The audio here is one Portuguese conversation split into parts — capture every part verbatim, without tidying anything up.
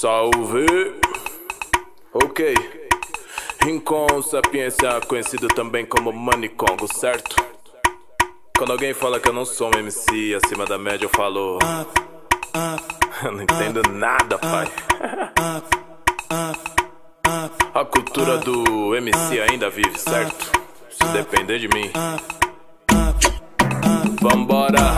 Salve! Ok. Rincon Sapiência, conhecido também como Manicongo, certo? Quando alguém fala que eu não sou um M C acima da média, eu falo... Eu não entendo nada, pai. A cultura do M C ainda vive, certo? Se depender de mim. Vambora!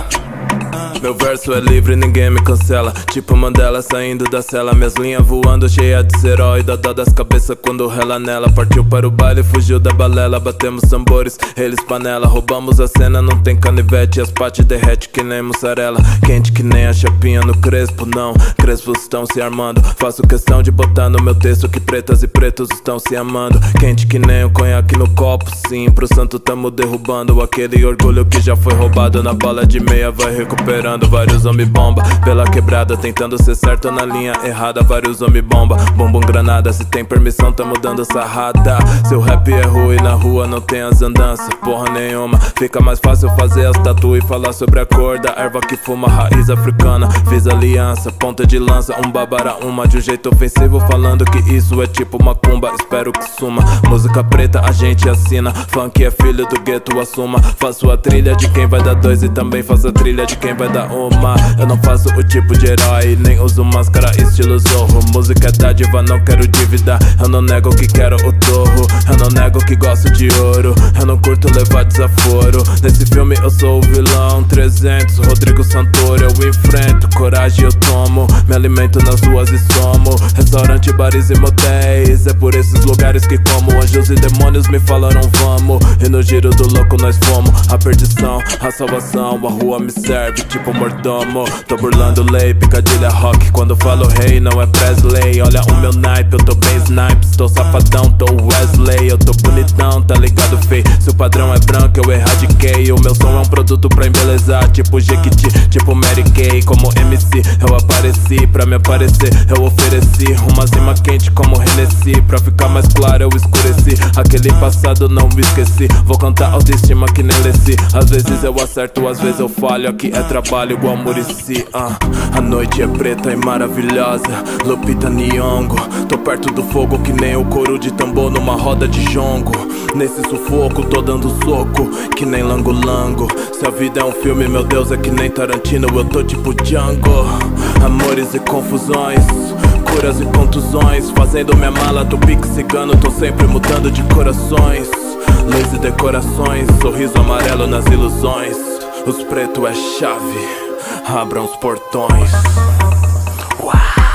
Meu verso é livre, ninguém me cancela. Tipo Mandela saindo da cela. Minhas linhas voando, cheia de herói. Dó das cabeças quando rela nela. Partiu para o baile, fugiu da balela. Batemos tambores, eles panela. Roubamos a cena, não tem canivete. As pates derrete que nem mussarela. Quente que nem a chapinha no crespo, não. Crespos estão se armando. Faço questão de botar no meu texto que pretas e pretos estão se amando. Quente que nem o conhaque no copo, sim. Pro santo tamo derrubando aquele orgulho que já foi roubado. Na bola de meia vai recuperando. Vários homem bomba pela quebrada, tentando ser certo na linha errada. Vários homem bomba, bumbum granada. Se tem permissão, tamo dando sarrada. Seu rap é ruim, na rua não tem as andanças, porra nenhuma. Fica mais fácil fazer as tatu e falar sobre a cor da erva que fuma, raiz africana. Fiz aliança, ponta de lança, um babara uma de um jeito ofensivo, falando que isso é tipo macumba. Espero que suma. Música preta a gente assina. Funk é filho do gueto, assuma. Faço a trilha de quem vai dar dois e também faço a trilha de quem vai dar uma. Eu não faço o tipo de herói, nem uso máscara estilo zorro. Música é dádiva, não quero dívida. Eu não nego que quero o torro. Eu não nego que gosto de ouro. Eu não curto levar desaforo. Nesse filme eu sou o vilão trezentos, Rodrigo Santoro eu enfrento. Coragem eu tomo, me alimento nas ruas e somo. Restaurante, bares e motéis, é por esses lugares que como. Anjos e demônios me falaram vamos, e no giro do louco nós fomos. A perdição, a salvação, a rua me serve tipo mordomo. Tô burlando lei, picadilha rock. Quando falo rei, não é Presley. Olha o meu naipe, eu tô bem snipes. Tô safadão, tô Wesley. Eu tô bonitão, tá ligado, fei? Se o padrão é branco, eu erradiquei. O meu som é um produto pra embelezar, tipo Jequiti, tipo Mary Kay. Como M C, eu apareci, pra me aparecer eu ofereci uma zima quente como Hennessy. Pra ficar mais claro, eu escureci aquele passado, não me esqueci. Vou cantar autoestima que nem Lessi. Às vezes eu acerto, às vezes eu falho. Aqui é trabalho igual Muricy, uh. A noite é preta e maravilhosa, Lupita Nyong'o. Tô perto do fogo que nem o couro de tambor numa roda de jongo. Nesse sufoco tô dando soco que nem lango-lango. Se a vida é um filme, meu Deus, é que nem Tarantino. Eu tô tipo Django. Amores e confusões, curas e contusões. Fazendo minha mala, tô pique cigano. Tô sempre mudando de corações. Luz e decorações, sorriso amarelo nas ilusões. Os pretos é chave, abram os portões. Uau!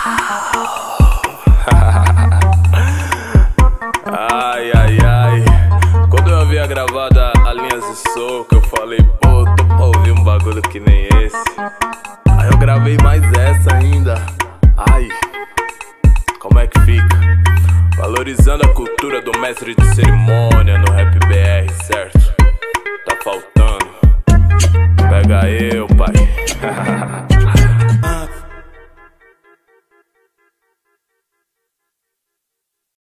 Ai, ai, ai. Quando eu havia gravado a Linhas de Soco, eu falei, pô, tô pra ouvir um bagulho que nem esse. Aí eu gravei mais essa ainda. Ai, como é que fica? Valorizando a cultura do mestre de cerimônia no Rap B R, certo? Tá faltando. Pega eu, pai.